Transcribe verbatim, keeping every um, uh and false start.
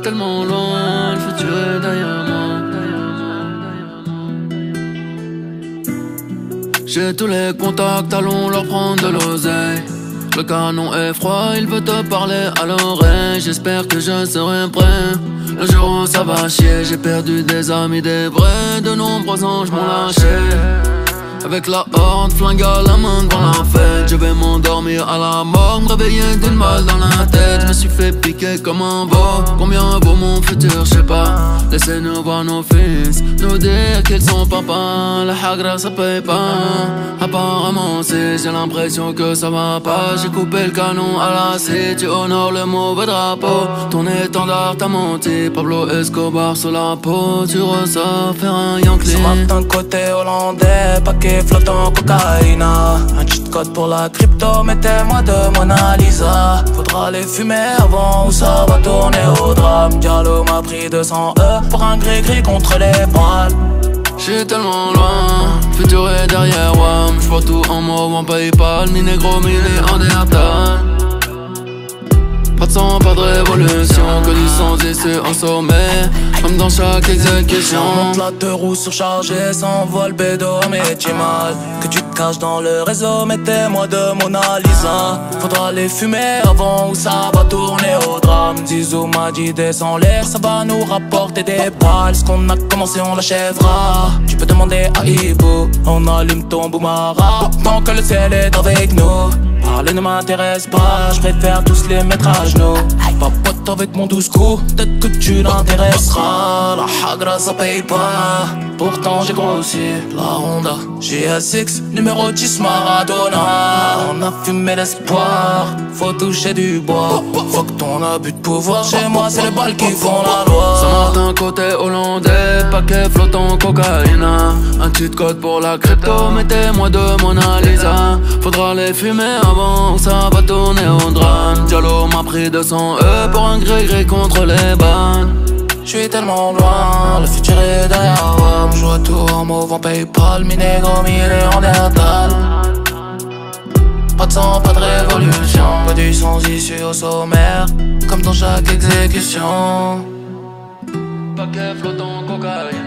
tellement loin, le futur est derrière moi. J'ai tous les contacts, allons leur prendre de l'oseille. Le canon est froid, il veut te parler à l'oreille. J'espère que je serai prêt le jour où ça va chier. J'ai perdu des amis, des vrais, de nombreux anges m'ont lâché. Avec la horde, flingue à la main devant la fête. Je vais m'endormir à la mort, me réveiller d'une balle dans la tête. Je me suis fait piquer comme un veau. Combien vaut mon futur, je sais pas. Laissez-nous voir nos fils, nous dire qu'ils sont papas. La hagra ça paye pas. Apparemment si j'ai l'impression que ça va pas. J'ai coupé le canon à la scie. Tu honores le mauvais drapeau. Ton étendard t'a menti. Pablo Escobar sur la peau. Tu ressors faire un Yankee. Ce matin côté hollandais, paquet flottant cocaïne. Un cheat code pour la crypto, mettez-moi de Mona Lisa. Faudra les fumer avant ou ça va tourner au drame. Diallo m'a pris deux cents E pour un gris-gris contre les poils. J'suis tellement loin, futur est derrière moi. J'vois tout en mauve, en Paypal, mi négro, mi néandertal. Pas de sang, pas de révolution, que du sang ici en sommet, comme dans chaque exécution. Monte la deux roues surchargées, s'envole bédo, mais tu mal. Que tu te caches dans le réseau, mettez-moi de Mona Lisa. Faudra les fumer avant ou ça va tourner au drame. Zizou m'a dit descends l'air, ça va nous rapporter des balles. Ce qu'on a commencé on l'achèvera. Tu peux demander à Ivo, on allume ton boumara tant que le ciel est avec nous. Parler ne m'intéresse pas, je préfère tous les mettre à genoux. Papote avec mon douze coups, peut-être que tu l'intéresseras. La hagra ça paye pas, pourtant j'ai grossi. La Honda G S X, numéro dix Maradona. On a fumé l'espoir, faut toucher du bois. Faut que ton abus de pouvoir, chez moi c'est les balles qui font la loi. Saint-Martin côté hollandais, paquet flottant cocaïne. Un cheat code pour la crypto, mettez-moi de Mona Lisa. Faudra les fumer avant, ça va tourner au drame. Diallo m'a pris deux cents E pour un gré-gré contre les bannes. J'suis tellement loin, le futur est derrière moi. Je vois tout en mauve en Paypal, mi négro, mi néandertal. Pas de sang, pas de révolution, pas du sang issu au sommaire, comme dans chaque exécution. Paquet flottant cocaïne.